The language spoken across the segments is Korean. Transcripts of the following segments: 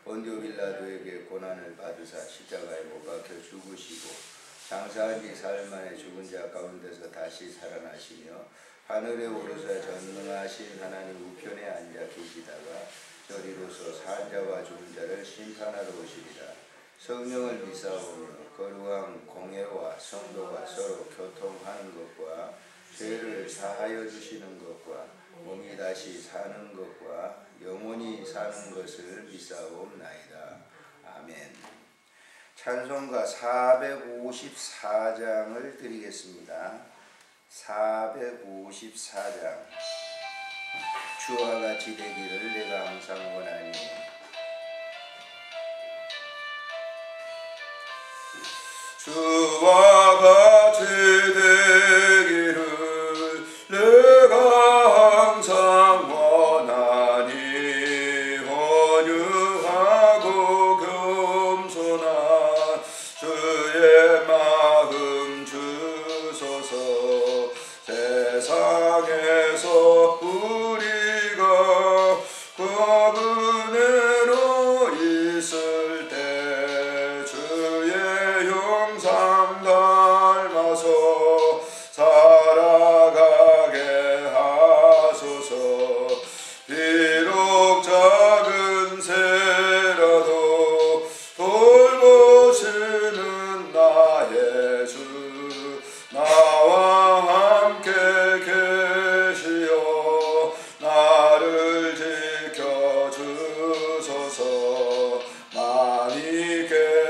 본디오 빌라도에게 고난을 받으사 십자가에 못 박혀 죽으시고 장사한 지 사흘 만에 죽은 자 가운데서 다시 살아나시며 하늘에 오르사 전능하신 하나님 우편에 앉아 계시다가 저리로서 산 자와 죽은 자를 심판하러 오시리라. 성령을 믿사오며 거룩한 공회와 성도가 서로 교통하는 것과 죄를 사하여 주시는 것과 몸이 다시 사는 것과 영원히 사는 것을 믿사옵나이다. 아멘. 찬송가 454장을 드리겠습니다. 454장. 주와 같이 되기를 내가 항상 원하니. 주와 같이 되기를 내가 항상 원하니. 헌유하고 겸손한 주의 마음 주소서. 세상에서 우리가 은혜로 있을 때 주의 형상 닮아서 살아가게 하소서. 비록 작은 새라도 돌보시는 나의 주 나와 함께 계시어 나를 지켜주소서. 많이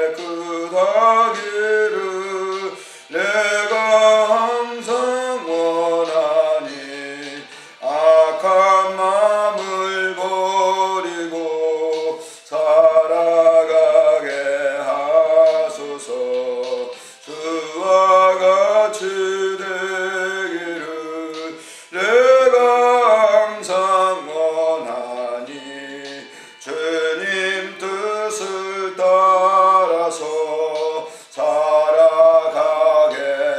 깨끗하기를 내가 항상 원하니. 악한 마음을 버리고 살아가게 하소서. 주와 같이 되기를 내가 항상 원하니. 주님 뜻을 따라서 살아가게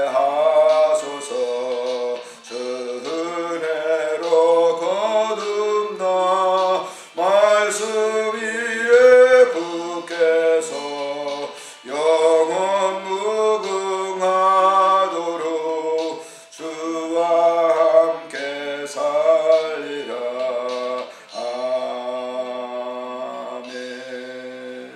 하소서. 주 은혜로 거듭나 말씀 위에 붙게서 영원 무궁하도록 주와 함께 살리라. 아멘.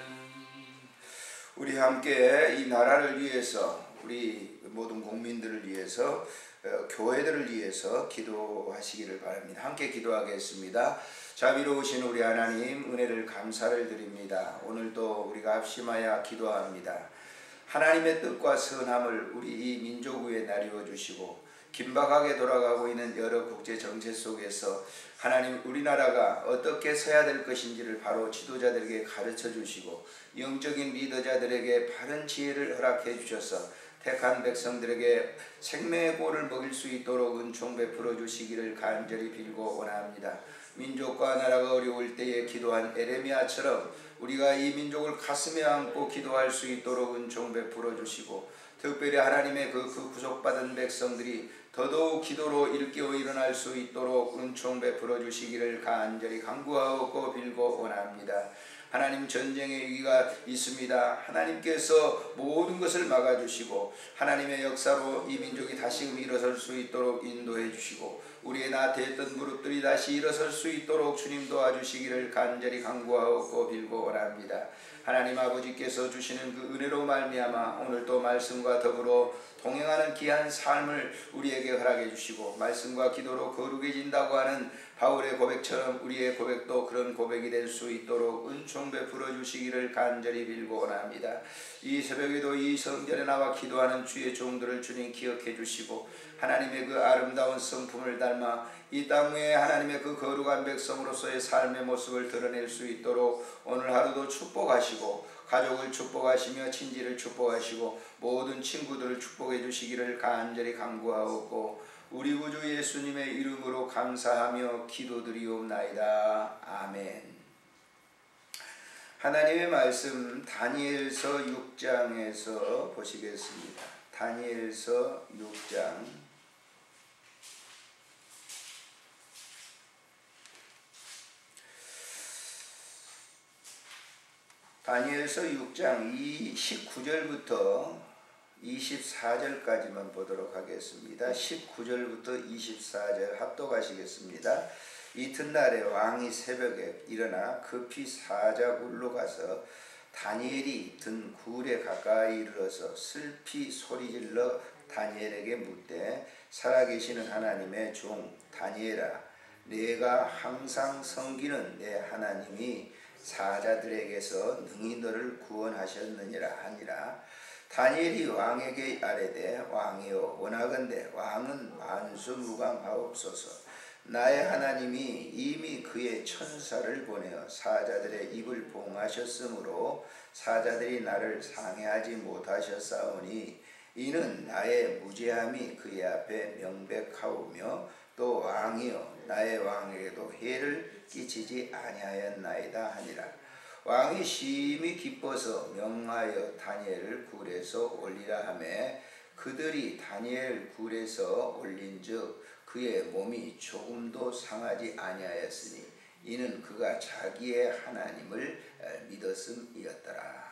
우리 함께 이 나라를 위해서, 우리 모든 국민들을 위해서, 교회들을 위해서 기도하시기를 바랍니다. 함께 기도하겠습니다. 자비로우신 우리 하나님, 은혜를 감사를 드립니다. 오늘도 우리가 합심하여 기도합니다. 하나님의 뜻과 선함을 우리 이 민족 위에 나뉘어 주시고 긴박하게 돌아가고 있는 여러 국제 정세 속에서 하나님, 우리나라가 어떻게 서야 될 것인지를 바로 지도자들에게 가르쳐 주시고 영적인 리더자들에게 바른 지혜를 허락해 주셔서 택한 백성들에게 생명의 꼴을 먹일 수 있도록 은총 베풀어 주시기를 간절히 빌고 원합니다. 민족과 나라가 어려울 때에 기도한 에레미야처럼 우리가 이 민족을 가슴에 안고 기도할 수 있도록 은총 베풀어 주시고, 특별히 하나님의 그 구속받은 백성들이 더더욱 기도로 일깨어 일어날 수 있도록 은총 베풀어 주시기를 간절히 간구하고 빌고 원합니다. 하나님, 전쟁의 위기가 있습니다. 하나님께서 모든 것을 막아주시고 하나님의 역사로 이 민족이 다시 일어설 수 있도록 인도해 주시고 우리의 나태했던 무릎들이 다시 일어설 수 있도록 주님 도와주시기를 간절히 간구하고 빌고 원합니다. 하나님 아버지께서 주시는 그 은혜로 말미암아 오늘도 말씀과 더불어 동행하는 귀한 삶을 우리에게 허락해 주시고 말씀과 기도로 거룩해진다고 하는 바울의 고백처럼 우리의 고백도 그런 고백이 될 수 있도록 은총 베풀어 주시기를 간절히 빌고 원합니다. 이 새벽에도 이 성전에 나와 기도하는 주의 종들을 주님 기억해 주시고 하나님의 그 아름다운 성품을 닮아 이 땅 위에 하나님의 그 거룩한 백성으로서의 삶의 모습을 드러낼 수 있도록 오늘 하루도 축복하시고 가족을 축복하시며 친지를 축복하시고 모든 친구들을 축복해 주시기를 간절히 간구하옵고 우리 구주 예수님의 이름으로 감사하며 기도드리옵나이다. 아멘. 하나님의 말씀 다니엘서 6장에서 보시겠습니다. 다니엘서 6장 다니엘서 6장 19절부터 24절까지만 보도록 하겠습니다. 19절부터 24절 합독하시겠습니다. 이튿날에 왕이 새벽에 일어나 급히 사자굴로 가서 다니엘이 든 굴에 가까이 이르러서 슬피 소리질러 다니엘에게 묻되, 살아계시는 하나님의 종 다니엘아, 내가 항상 섬기는 내 하나님이 사자들에게서 능히 너를 구원하셨느니라 하니라. 다니엘이 왕에게 아뢰되, 왕이여 원하건대 왕은 만수무강하옵소서. 나의 하나님이 이미 그의 천사를 보내어 사자들의 입을 봉하셨으므로 사자들이 나를 상해하지 못하셨사오니, 이는 나의 무죄함이 그의 앞에 명백하오며 또 왕이여 나의 왕에게도 해를 끼치지 아니하였나이다 하니라. 왕이 심히 기뻐서 명하여 다니엘을 굴에서 올리라 하매 그들이 다니엘 굴에서 올린즉 그의 몸이 조금도 상하지 아니하였으니 이는 그가 자기의 하나님을 믿었음이었더라.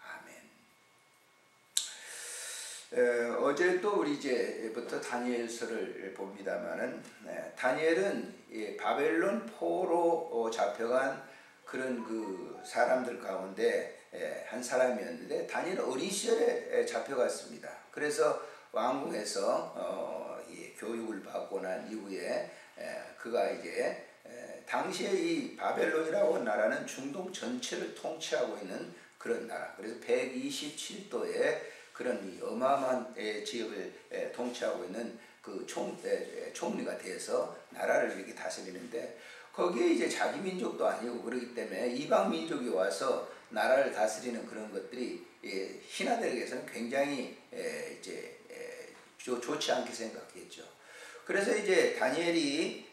어제 또 우리 이제부터 다니엘서를 봅니다만은, 다니엘은 바벨론 포로 잡혀간 그런 그 사람들 가운데 한 사람이었는데, 다니엘은 어린 시절에 잡혀갔습니다. 그래서 왕궁에서 교육을 받고 난 이후에 그가 이제 당시에 이 바벨론이라고 하는 나라는 중동 전체를 통치하고 있는 그런 나라, 그래서 127도의 그런 이 어마어마한 지역을 통치하고 있는 그 총리가 되어서 나라를 이렇게 다스리는데, 거기에 이제 자기 민족도 아니고 그러기 때문에 이방 민족이 와서 나라를 다스리는 그런 것들이 신하들에게서는 굉장히 이제 좋지 않게 생각했죠. 그래서 이제 다니엘이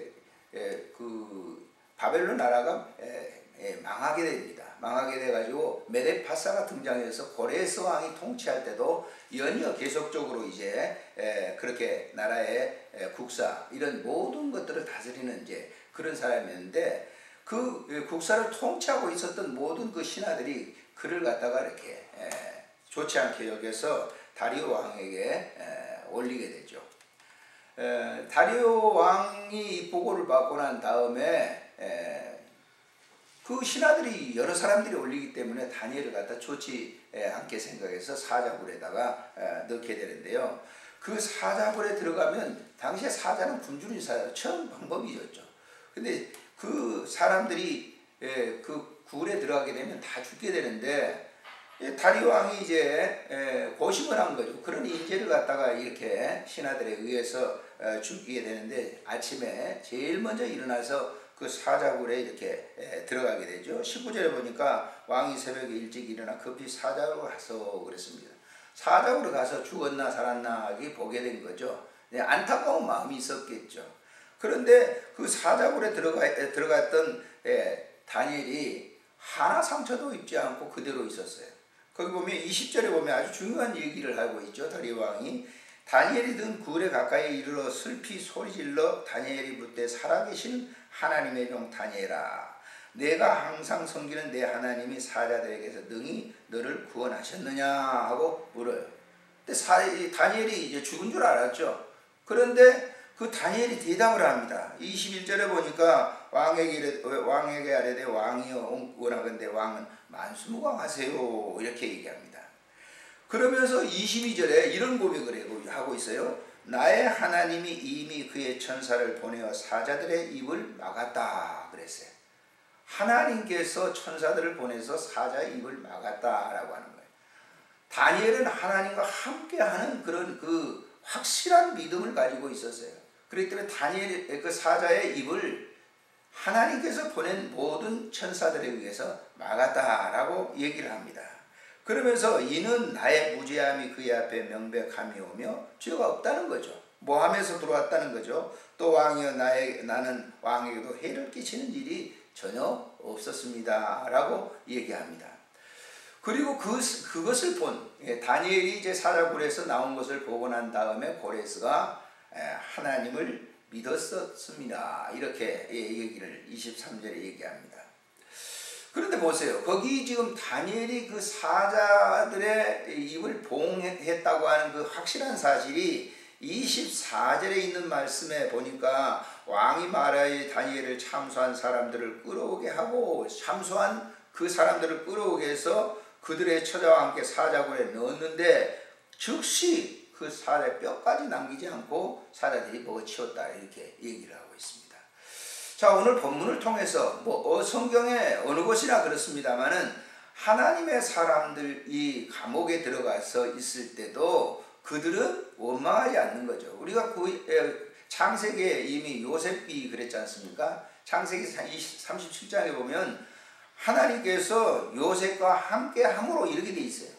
그 바벨론 나라가 망하게 됩니다. 망하게 돼가지고 메데파사가 등장해서 고레스 왕이 통치할 때도 연이어 계속적으로 이제 그렇게 나라의 국사 이런 모든 것들을 다스리는 이제 그런 사람이었는데, 그 국사를 통치하고 있었던 모든 그 신하들이 그를 갖다가 이렇게 좋지 않게 여겨서 다리오 왕에게 올리게 되죠. 다리오 왕이 이 보고를 받고 난 다음에 그 신하들이 여러 사람들이 올리기 때문에 다니엘을 갖다 좋지 않게 생각해서 사자굴에다가 넣게 되는데요. 그 사자굴에 들어가면 당시에 사자는 굶주린 사자 처음 방법이었죠. 근데 그 사람들이 그 굴에 들어가게 되면 다 죽게 되는데, 다리오 왕이 이제 고심을 한 거죠. 그런 인재를 갖다가 이렇게 신하들에 의해서 죽이게 되는데, 아침에 제일 먼저 일어나서 그 사자굴에 이렇게 들어가게 되죠. 19절에 보니까 왕이 새벽에 일찍 일어나 급히 사자굴로 가서 그랬습니다. 사자굴로 가서 죽었나 살았나 보게 된 거죠. 안타까운 마음이 있었겠죠. 그런데 그 사자굴에 들어갔던 다니엘이 하나 상처도 입지 않고 그대로 있었어요. 거기 보면 20절에 보면 아주 중요한 얘기를 하고 있죠. 다리오 왕이 다니엘이 든 굴에 가까이 이르러 슬피 소리질러 다니엘이 묻되, 살아계신 하나님의 종 다니엘아, 내가 항상 섬기는 내 하나님이 사자들에게서 능히 너를 구원하셨느냐 하고 물어요. 근데 다니엘이 이제 죽은 줄 알았죠. 그런데 그 다니엘이 대답을 합니다. 21절에 보니까 왕에게 아뢰되, 왕이여 원하건대 왕은 만수무강하세요 이렇게 얘기합니다. 그러면서 22절에 이런 고백을 하고 있어요. 나의 하나님이 이미 그의 천사를 보내어 사자들의 입을 막았다 그랬어요. 하나님께서 천사들을 보내서 사자의 입을 막았다라고 하는 거예요. 다니엘은 하나님과 함께하는 그런 그 확실한 믿음을 가지고 있었어요. 그렇기 때문에 다니엘 그 사자의 입을 하나님께서 보낸 모든 천사들에 의해서 막았다라고 얘기를 합니다. 그러면서 이는 나의 무죄함이 그의 앞에 명백함이 오며 죄가 없다는 거죠. 모함에서 들어왔다는 거죠. 또 왕이여 나는 왕에게도 해를 끼치는 일이 전혀 없었습니다 라고 얘기합니다. 그리고 그것을 본 다니엘이 이제 사자굴에서 나온 것을 보고 난 다음에 고레스가 하나님을 믿었었습니다 이렇게 얘기를 23절에 얘기합니다. 그런데 그런데 보세요. 거기 지금 다니엘이 그 사자들의 입을 봉했다고 하는 그 확실한 사실이 24절에 있는 말씀에 보니까 왕이 말하여 다니엘을 참소한 사람들을 끌어오게 하고 참소한 그 사람들을 끌어오게 해서 그들의 처자와 함께 사자굴에 넣었는데 즉시 그 사자의 뼈까지 남기지 않고 사자들이 먹어치웠다 이렇게 얘기를 하고 있습니다. 자, 오늘 본문을 통해서 성경에 어느 곳이나 그렇습니다만은 하나님의 사람들이 감옥에 들어가서 있을 때도 그들은 원망하지 않는 거죠. 우리가 창세기에 이미 요셉이 그랬지 않습니까? 창세기 37장에 보면 하나님께서 요셉과 함께 함으로 이렇게 돼 있어요.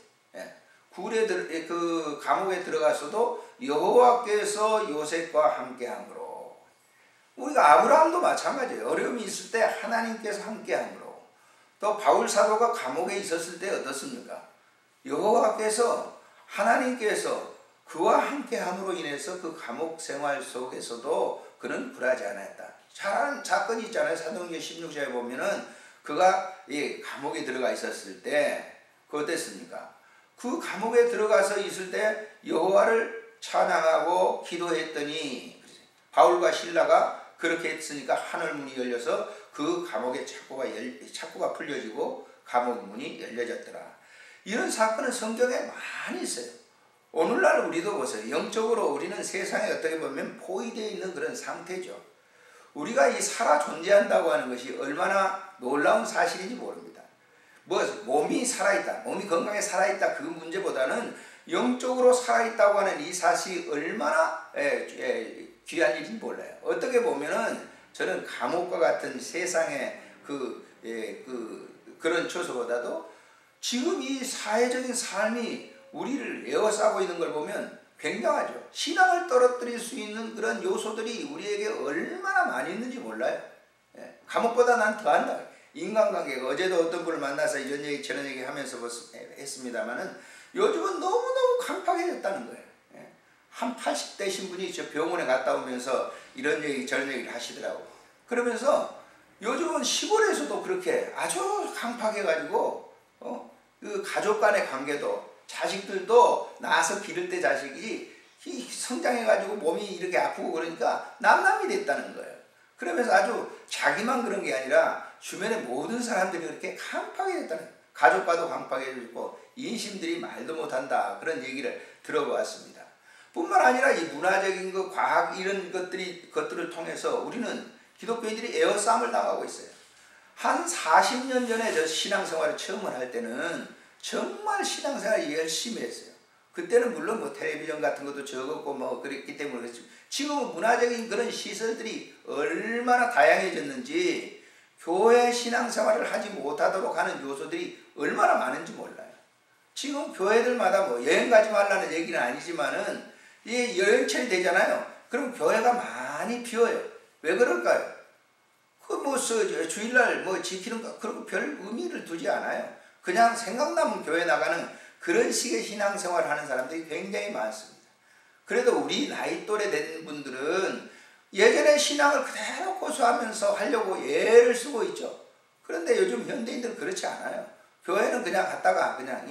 그 감옥에 들어가서도 여호와께서 요셉과 함께 함으로. 우리가 아브라함도 마찬가지예요. 어려움이 있을 때 하나님께서 함께 함으로. 또 바울 사도가 감옥에 있었을 때 어떻습니까? 여호와께서 하나님께서 그와 함께 함으로 인해서 그 감옥 생활 속에서도 그는 불하지 않았다. 잘한 사건이 있잖아요. 사도행전 16장에 보면은 그가 감옥에 들어가 있었을 때 그 어땠습니까? 그 감옥에 들어가서 있을 때 여호와를 찬양하고 기도했더니 바울과 실라가 그렇게 했으니까 하늘 문이 열려서 그 감옥의 착고가 풀려지고 감옥 문이 열려졌더라. 이런 사건은 성경에 많이 있어요. 오늘날 우리도 보세요. 영적으로 우리는 세상에 어떻게 보면 포위되어 있는 그런 상태죠. 우리가 이 살아 존재한다고 하는 것이 얼마나 놀라운 사실인지 모릅니다. 몸이 살아있다, 몸이 건강에 살아있다 그 문제보다는 영적으로 살아있다고 하는 이 사실이 얼마나 귀한 일인지 몰라요. 어떻게 보면은 저는 감옥과 같은 세상의 그런 처소보다도 지금 이 사회적인 삶이 우리를 에워싸고 있는 걸 보면 굉장하죠. 신앙을 떨어뜨릴 수 있는 그런 요소들이 우리에게 얼마나 많이 있는지 몰라요. 감옥보다 난 더한다. 인간관계가 어제도 어떤 분을 만나서 이런 얘기 저런 얘기 하면서 했습니다만은 요즘은 너무너무 강팍해졌다는 거예요. 한 80대신 분이 저 병원에 갔다 오면서 이런 얘기 저런 얘기를 하시더라고. 그러면서 요즘은 시골에서도 그렇게 아주 강팍해가지고 그 가족 간의 관계도 자식들도 낳아서 기를 때 자식이 성장해가지고 몸이 이렇게 아프고 그러니까 남남이 됐다는 거예요. 그러면서 아주 자기만 그런 게 아니라 주변의 모든 사람들이 그렇게 강팍해 됐다는 거예요. 가족과도 강팍해지고 인심들이 말도 못한다 그런 얘기를 들어보았습니다. 뿐만 아니라 이 문화적인 거, 과학 이런 것들을 통해서 우리는 기독교인들이 에워싸움을 당하고 있어요. 한 40년 전에 저 신앙생활을 처음을 할 때는 정말 신앙생활을 열심히 했어요. 그때는 물론 텔레비전 같은 것도 적었고 그랬기 때문에 그렇지. 지금은 문화적인 그런 시설들이 얼마나 다양해졌는지 교회 신앙생활을 하지 못하도록 하는 요소들이 얼마나 많은지 몰라요. 지금 교회들마다 여행 가지 말라는 얘기는 아니지만은 이 여행철이 되잖아요. 그럼 교회가 많이 비어요. 왜 그럴까요? 주일날 지키는 거 그런 거 별 의미를 두지 않아요. 그냥 생각나면 교회 나가는 그런 식의 신앙생활을 하는 사람들이 굉장히 많습니다. 그래도 우리 나이 또래 된 분들은 예전에 신앙을 그대로 고수하면서 하려고 애를 쓰고 있죠. 그런데 요즘 현대인들은 그렇지 않아요. 교회는 그냥 갔다가 그냥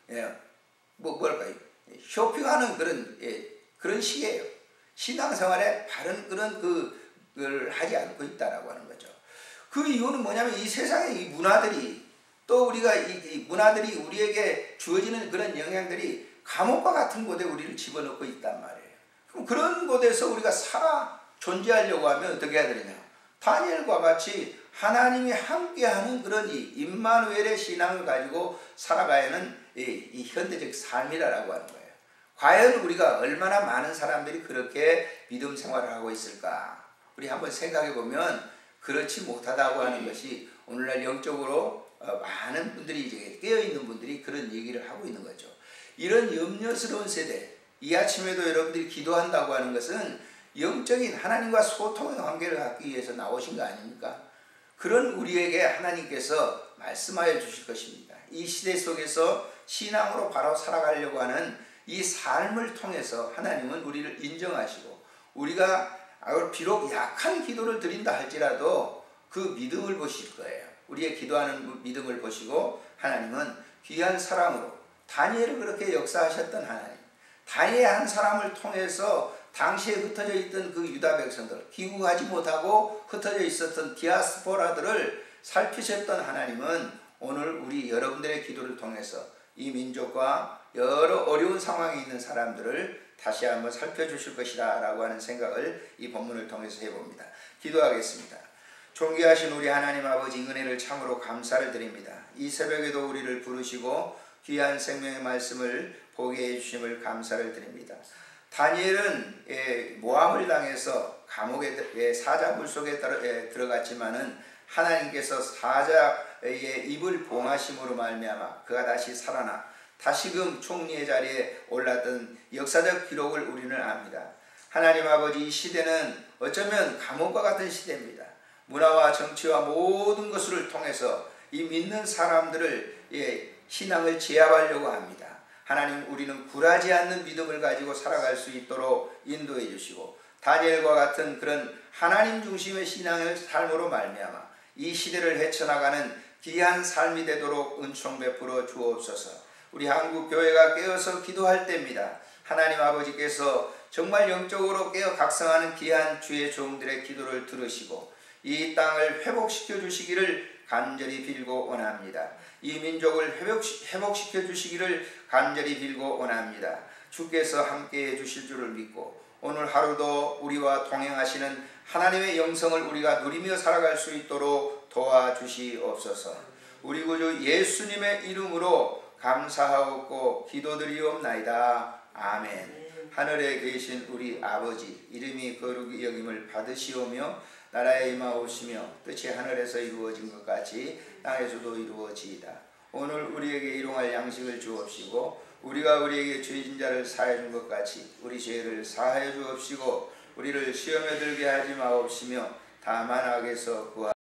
쇼핑하는 그런 시기예요. 신앙생활에 바른 그런 그걸 하지 않고 있다라고 하는 거죠. 그 이유는 뭐냐면 이 세상의 이 문화들이 또 우리가 이 문화들이 우리에게 주어지는 그런 영향들이 감옥과 같은 곳에 우리를 집어넣고 있단 말이에요. 그럼 그런 곳에서 우리가 살아 존재하려고 하면 어떻게 해야 되느냐? 다니엘과 같이 하나님이 함께하는 그런 이 임마누엘의 신앙을 가지고 살아가야 하는 이 현대적 삶이라고 하는 거예요. 과연 우리가 얼마나 많은 사람들이 그렇게 믿음 생활을 하고 있을까? 우리 한번 생각해 보면 그렇지 못하다고 하는 것이 오늘날 영적으로 많은 분들이 이제 깨어있는 분들이 그런 얘기를 하고 있는 거죠. 이런 염려스러운 세대, 이 아침에도 여러분들이 기도한다고 하는 것은 영적인 하나님과 소통의 관계를 갖기 위해서 나오신 거 아닙니까? 그런 우리에게 하나님께서 말씀하여 주실 것입니다. 이 시대 속에서 신앙으로 바로 살아가려고 하는 이 삶을 통해서 하나님은 우리를 인정하시고 우리가 비록 약한 기도를 드린다 할지라도 그 믿음을 보실 거예요. 우리의 기도하는 믿음을 보시고 하나님은 귀한 사람으로 다니엘을 그렇게 역사하셨던 하나님, 다니엘 한 사람을 통해서 당시에 흩어져 있던 그 유다 백성들, 귀국하지 못하고 흩어져 있었던 디아스포라들을 살피셨던 하나님은 오늘 우리 여러분들의 기도를 통해서 이 민족과 여러 어려운 상황에 있는 사람들을 다시 한번 살펴주실 것이다 라고 하는 생각을 이 본문을 통해서 해봅니다. 기도하겠습니다. 존귀하신 우리 하나님 아버지, 은혜를 참으로 감사를 드립니다. 이 새벽에도 우리를 부르시고 귀한 생명의 말씀을 보게 해주심을 감사를 드립니다. 다니엘은 모함을 당해서 감옥의 사자굴 속에 들어갔지만은 하나님께서 사자의 입을 봉하심으로 말미암아 그가 다시 살아나 다시금 총리의 자리에 올랐던 역사적 기록을 우리는 압니다. 하나님 아버지, 이 시대는 어쩌면 감옥과 같은 시대입니다. 문화와 정치와 모든 것을 통해서 이 믿는 사람들을 신앙을 제압하려고 합니다. 하나님, 우리는 굴하지 않는 믿음을 가지고 살아갈 수 있도록 인도해 주시고 다니엘과 같은 그런 하나님 중심의 신앙의 삶으로 말미암아 이 시대를 헤쳐나가는 귀한 삶이 되도록 은총 베풀어 주옵소서. 우리 한국 교회가 깨어서 기도할 때입니다. 하나님 아버지께서 정말 영적으로 깨어 각성하는 귀한 주의 종들의 기도를 들으시고 이 땅을 회복시켜 주시기를 간절히 빌고 원합니다. 이 민족을 회복시켜 주시기를 간절히 빌고 원합니다. 주께서 함께해 주실 줄을 믿고 오늘 하루도 우리와 동행하시는 하나님의 영성을 우리가 누리며 살아갈 수 있도록 도와주시옵소서. 우리 구주 예수님의 이름으로 감사하옵고 기도드리옵나이다. 아멘. 하늘에 계신 우리 아버지, 이름이 거룩히 여김을 받으시오며 나라에 임하옵시며 뜻이 하늘에서 이루어진 것 같이 땅에서도 이루어지이다. 오늘 우리에게 일용할 양식을 주옵시고 우리가 우리에게 죄진 자를 사하여 준 것 같이 우리 죄를 사하여 주옵시고 우리를 시험에 들게 하지 마옵시며 다만 악에서 구하옵소서.